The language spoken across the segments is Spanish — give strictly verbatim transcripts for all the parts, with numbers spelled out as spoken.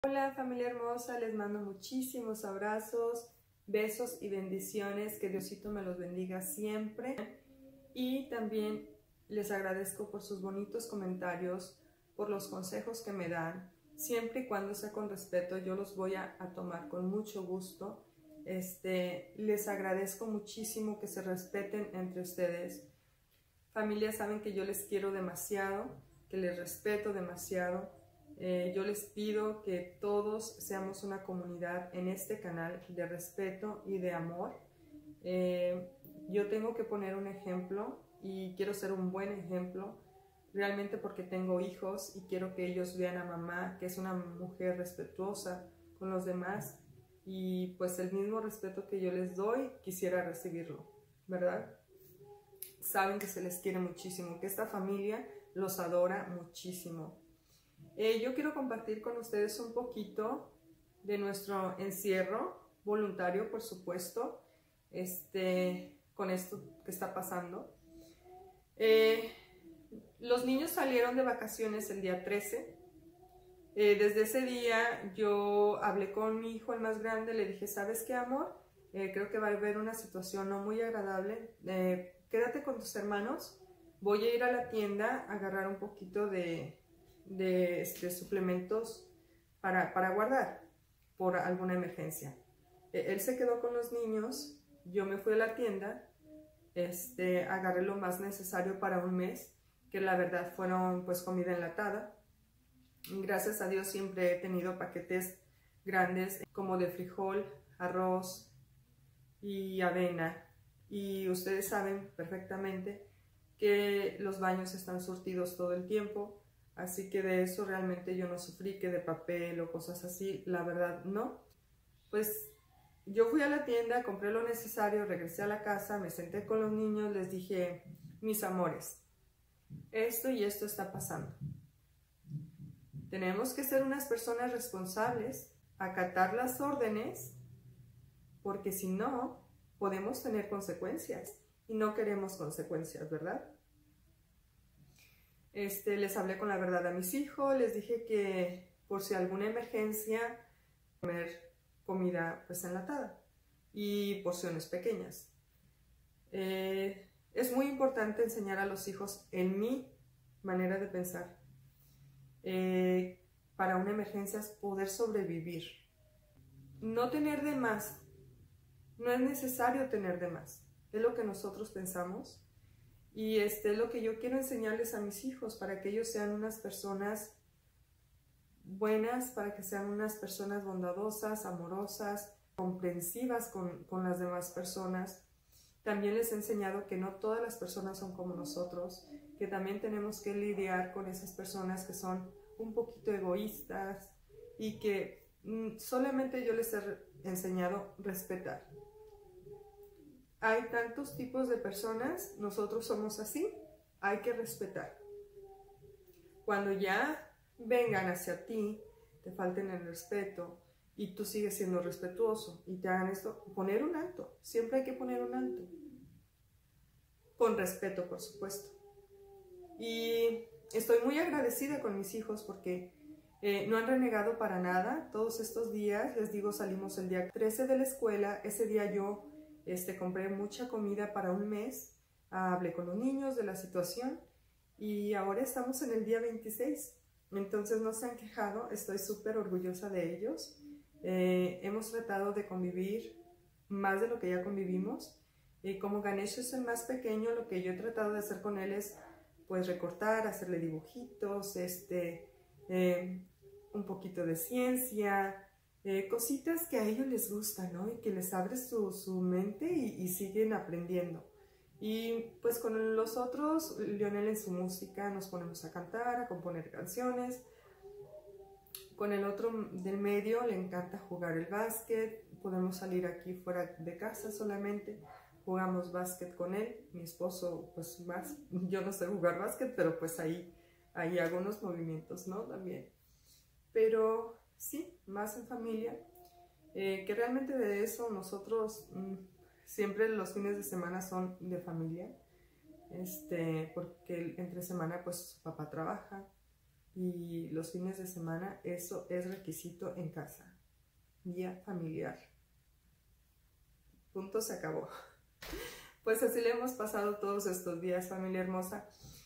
Hola familia hermosa, les mando muchísimos abrazos, besos y bendiciones, que Diosito me los bendiga siempre. Y también les agradezco por sus bonitos comentarios, por los consejos que me dan. Siempre y cuando sea con respeto, yo los voy a, a tomar con mucho gusto. Este, les agradezco muchísimo que se respeten entre ustedes. Familia, saben que yo les quiero demasiado, que les respeto demasiado. Eh, yo les pido que todos seamos una comunidad en este canal de respeto y de amor. Eh, yo tengo que poner un ejemplo y quiero ser un buen ejemplo, realmente porque tengo hijos y quiero que ellos vean a mamá, que es una mujer respetuosa con los demás, y pues el mismo respeto que yo les doy, quisiera recibirlo, ¿verdad? Saben que se les quiere muchísimo, que esta familia los adora muchísimo. Eh, yo quiero compartir con ustedes un poquito de nuestro encierro voluntario, por supuesto, este, con esto que está pasando. Eh, los niños salieron de vacaciones el día trece. Eh, desde ese día yo hablé con mi hijo, el más grande, le dije, ¿sabes qué, amor? Eh, creo que va a haber una situación no muy agradable. Eh, quédate con tus hermanos. Voy a ir a la tienda a agarrar un poquito de... de este, suplementos para, para guardar por alguna emergencia. Él se quedó con los niños, yo me fui a la tienda, este, agarré lo más necesario para un mes, que la verdad fueron pues comida enlatada. Gracias a Dios siempre he tenido paquetes grandes como de frijol, arroz y avena, y ustedes saben perfectamente que los baños están surtidos todo el tiempo. Así que de eso realmente yo no sufrí, que de papel o cosas así, la verdad no. Pues yo fui a la tienda, compré lo necesario, regresé a la casa, me senté con los niños, les dije, mis amores, esto y esto está pasando. Tenemos que ser unas personas responsables, acatar las órdenes, porque si no, podemos tener consecuencias y no queremos consecuencias, ¿verdad? Este, les hablé con la verdad a mis hijos, les dije que por si alguna emergencia, comer comida pues enlatada y porciones pequeñas. Eh, es muy importante enseñar a los hijos en mi manera de pensar. Eh, para una emergencia es poder sobrevivir. No tener de más. No es necesario tener de más. Es lo que nosotros pensamos. Y este es lo que yo quiero enseñarles a mis hijos, para que ellos sean unas personas buenas, para que sean unas personas bondadosas, amorosas, comprensivas con, con las demás personas. También les he enseñado que no todas las personas son como nosotros, que también tenemos que lidiar con esas personas que son un poquito egoístas y que mm, solamente yo les he enseñado respetar. Hay tantos tipos de personas, nosotros somos así, hay que respetar. Cuando ya vengan hacia ti, te falten el respeto y tú sigues siendo respetuoso y te hagan esto, poner un alto, siempre hay que poner un alto. Con respeto, por supuesto. Y estoy muy agradecida con mis hijos porque eh, no han renegado para nada. Todos estos días, les digo, salimos el día trece de la escuela, ese día yo Este, compré mucha comida para un mes, hablé con los niños de la situación y ahora estamos en el día veintiséis, entonces no se han quejado, estoy súper orgullosa de ellos. Eh, hemos tratado de convivir más de lo que ya convivimos, y como Ganesh es el más pequeño, lo que yo he tratado de hacer con él es pues recortar, hacerle dibujitos, este, eh, un poquito de ciencia, Eh, cositas que a ellos les gustan, ¿no? Y que les abre su, su mente y, y siguen aprendiendo. Y pues con los otros, Lionel en su música, nos ponemos a cantar, a componer canciones. Con el otro del medio le encanta jugar el básquet, podemos salir aquí fuera de casa solamente, jugamos básquet con él, mi esposo pues más, yo no sé jugar básquet, pero pues ahí, ahí hago unos movimientos, ¿no? También. Pero sí, más en familia, eh, que realmente de eso nosotros mmm, siempre los fines de semana son de familia, este, porque entre semana pues su papá trabaja, y los fines de semana, eso es requisito en casa. Día familiar. Punto, se acabó. Pues así le hemos pasado todos estos días, familia hermosa.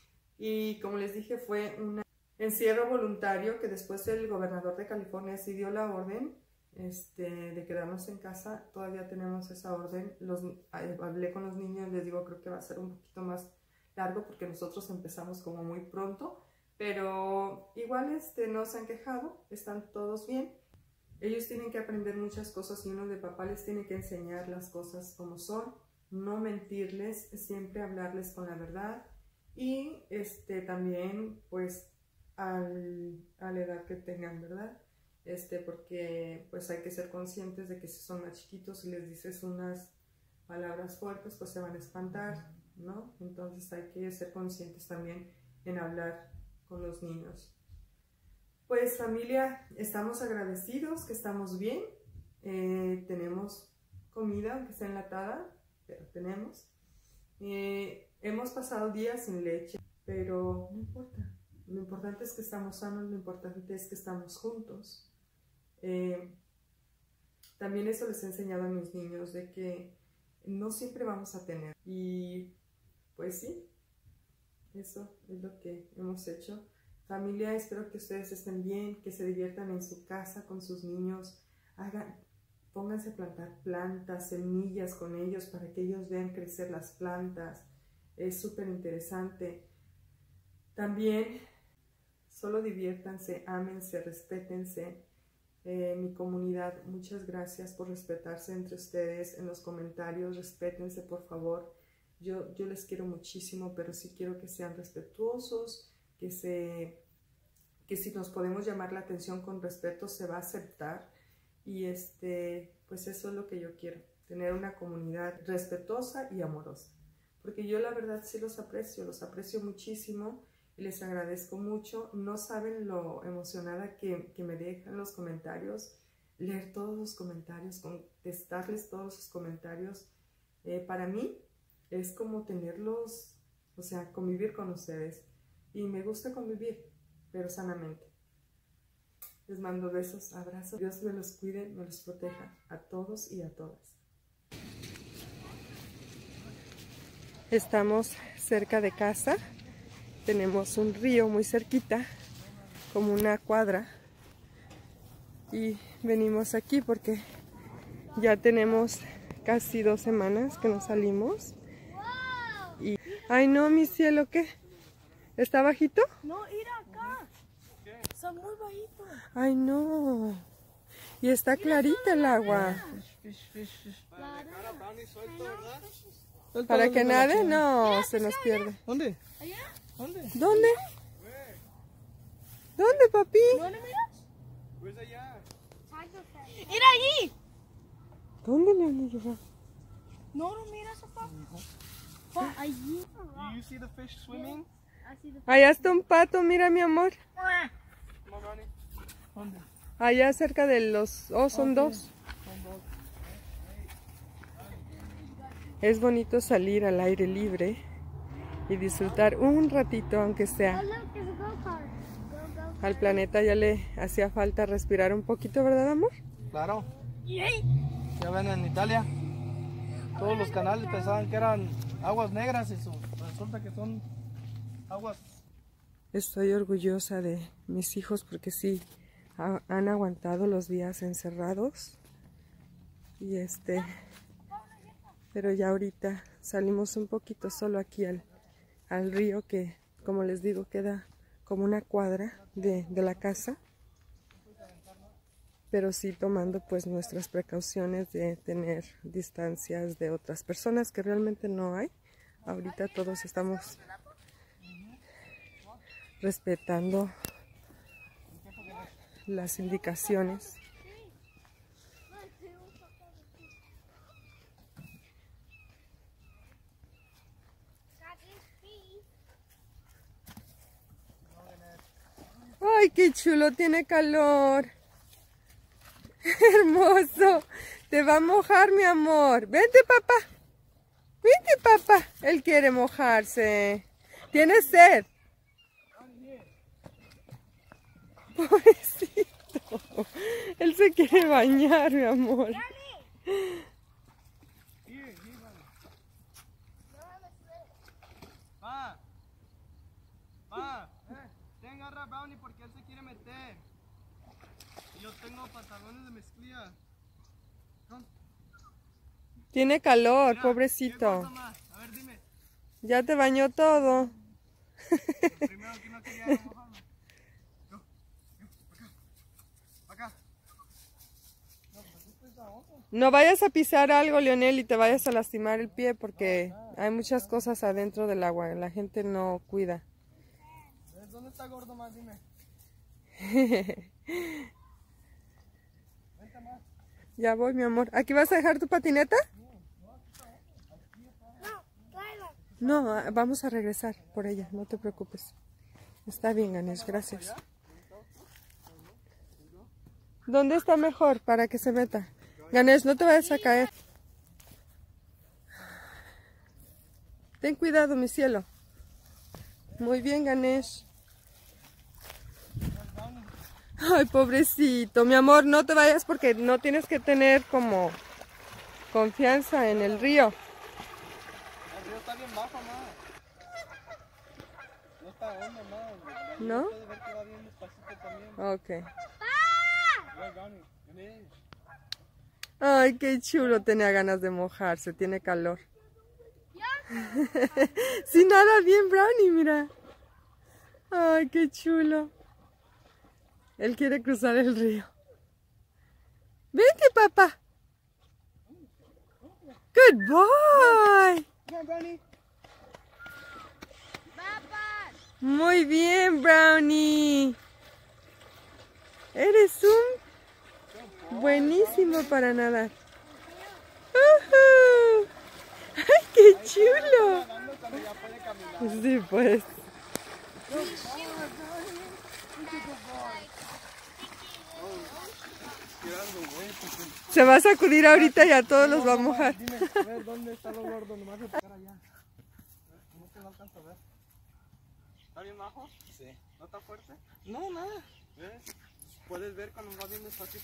Y como les dije, fue un encierro voluntario que después el gobernador de California sí dio la orden este, de quedarnos en casa. Todavía tenemos esa orden. Los, hablé con los niños, les digo, creo que va a ser un poquito más largo porque nosotros empezamos como muy pronto. Pero igual este, no se han quejado, están todos bien. Ellos tienen que aprender muchas cosas y uno de papá les tiene que enseñar las cosas como son, no mentirles, siempre hablarles con la verdad y este, también pues al, a la edad que tengan, ¿verdad? Este, porque pues hay que ser conscientes de que si son más chiquitos y les dices unas palabras fuertes pues se van a espantar, ¿no? Entonces hay que ser conscientes también en hablar con los niños. Pues familia, estamos agradecidos que estamos bien, eh, tenemos comida, aunque sea enlatada, pero tenemos. Eh, hemos pasado días sin leche, pero no importa. Lo importante es que estamos sanos, lo importante es que estamos juntos. Eh, también eso les he enseñado a mis niños, de que no siempre vamos a tener. Y pues sí, eso es lo que hemos hecho. Familia, espero que ustedes estén bien, que se diviertan en su casa con sus niños, hagan, pónganse a plantar plantas, semillas con ellos para que ellos vean crecer las plantas, es súper interesante. También, solo diviértanse, ámense, respétense. Eh, mi comunidad, muchas gracias por respetarse entre ustedes en los comentarios, respétense por favor. Yo, yo les quiero muchísimo, pero sí quiero que sean respetuosos, que, se, que si nos podemos llamar la atención con respeto se va a aceptar y este, pues eso es lo que yo quiero, tener una comunidad respetuosa y amorosa, porque yo la verdad sí los aprecio, los aprecio muchísimo y les agradezco mucho. No saben lo emocionada que, que me dejan los comentarios, leer todos los comentarios, contestarles todos sus comentarios, eh, para mí es como tenerlos, o sea, convivir con ustedes. Y me gusta convivir, pero sanamente. Les mando besos, abrazos. Dios me los cuide, me los proteja a todos y a todas. Estamos cerca de casa. Tenemos un río muy cerquita, como una cuadra. Y venimos aquí porque ya tenemos casi dos semanas que nos salimos. Y... ay no, mi cielo, ¿qué? ¿Está bajito? No, mira acá. Está muy bajito. Ay, no. Y está clarita el agua. ¿Para que nade? No, se nos pierde. ¿Dónde? ¿Allá? ¿Dónde? ¿Dónde? ¿Dónde, papi? ¿Dónde miras? Pues allá. Mira allí. ¿Dónde, Leonel? No, no miras, papá. Pa, allí. Do you see the fish swimming? Allá está un pato, mira, mi amor. Come on, Ronnie. ¿Dónde? Allá cerca de los... oh, son Ok. dos. Son dos. Es bonito salir al aire libre y disfrutar un ratito, aunque sea. Al planeta ya le hacía falta respirar un poquito, ¿verdad, amor? Claro. Ya ven, en Italia todos los canales pensaban que eran aguas negras y su- resulta que son aguas. Estoy orgullosa de mis hijos porque sí ha- han aguantado los días encerrados y este, pero ya ahorita salimos un poquito solo aquí al, al río que, como les digo, queda como una cuadra de, de la casa, pero sí tomando pues nuestras precauciones de tener distancias de otras personas que realmente no hay. Ahorita todos estamos respetando las indicaciones. ¡Ay, qué chulo! Tiene calor. Hermoso. Te va a mojar, mi amor. Vente, papá. Vente, papá. Él quiere mojarse. Tiene sed. Pobrecito. Él se quiere bañar, mi amor. Pa, pa, eh, ten agarra a Brownie porque él se quiere meter. Y yo tengo pantalones de mezclilla. Tiene calor, Mira, pobrecito. ¿qué más? A ver, dime. Ya te bañó todo. Primero que no quería mojarme. Yo, yo, acá, acá. No, pues esto es ahora. No vayas a pisar algo, Leonel, y te vayas a lastimar el pie porque hay muchas cosas adentro del agua. La gente no cuida. ¿Dónde está gordo más? Dime. Vente más. Ya voy, mi amor. ¿Aquí vas a dejar tu patineta? No, ah, vamos a regresar por ella, no te preocupes. Está bien, Ganesh, gracias. ¿Dónde está mejor para que se meta? Ganesh, no te vayas a caer. Ten cuidado, mi cielo. Muy bien, Ganesh. Ay, pobrecito. Mi amor, no te vayas porque no tienes que tener como confianza en el río. El río está bien bajo, ¿no? No está hondo, ¿no? ¿No? Puede ver que va bien despacito también. Ok. Mira, Brownie, ven. Ay, qué chulo. Tenía ganas de mojarse. Tiene calor. Sí, nada bien, Brownie, mira. Ay, qué chulo. Él quiere cruzar el río. Vente, papá. Good boy. Muy bien, Brownie. Eres un buenísimo para nadar. Uh-huh. ¡Ay, qué chulo! Sí, pues. Se va a sacudir ahorita y a todos los va a mojar. Dime, a ver, ¿dónde está lo gordo? Nomás de tocar allá. ¿Cómo que no alcanza a ver? ¿Está bien bajo? Sí. ¿No está fuerte? No, nada. ¿Ves? Puedes ver cuando va bien despacito.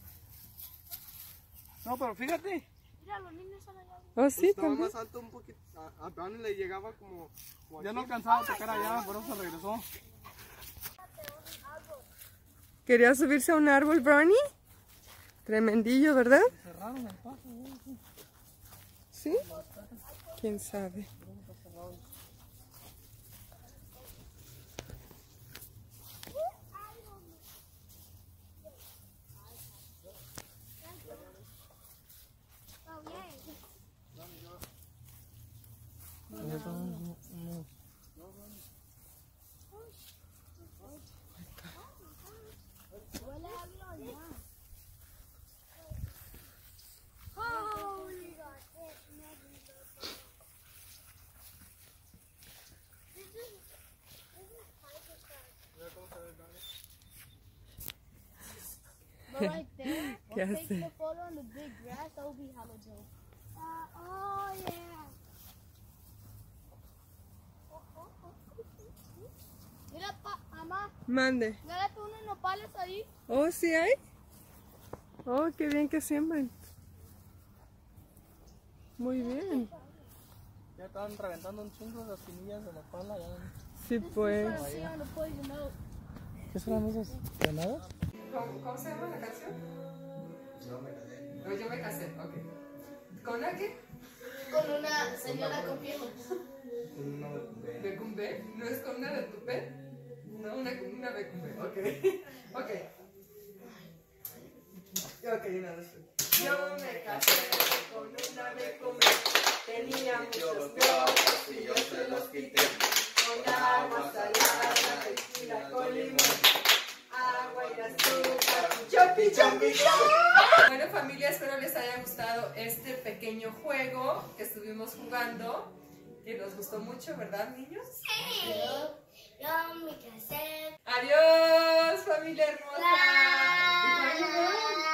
No, pero fíjate. Mira, los niños están allá. Oh, sí, Estaba también. más alto un poquito. A, a Brownie le llegaba como, como ya no alcanzaba a tocar allá, por eso regresó. ¿Quería subirse a un árbol, Brownie? Tremendillo, ¿verdad? Cerraron el paso. ¿Sí? ¿Quién sabe? But right there, ¿Qué we'll take hace? the photo on the big grass. That will be hella dope. Uh, oh yeah. Mira, pa, mamá, Mande. mírate unos nopales ahí. Oh, ¿sí hay? Oh, qué bien que siembran. Muy bien. Ya estaban reventando un chingo las espinillas de la pala. Ya. Sí, pues. This is see on the poison oak. ¿Qué serán esas granadas? ¿Cómo, cómo se llama la canción? Yo me casé. No, yo me casé, ok. ¿Con una qué? Con una señora con piojos. Con una de ¿De Cumbé? ¿No es con una de Tupé? No, una, una de Cumbé, ok. Ok. Ok, una de Yo me casé con una de Cumbé. Tenía muchos piojos y yo se los quité. Con agua salada, tequila con limón. Agua y azúcar, chopi, chopi, chopi. Bueno, familia, espero les haya gustado este pequeño juego que estuvimos jugando, que nos gustó mucho, ¿verdad, niños? Sí. Yo me casé. Adiós, familia hermosa. Bye.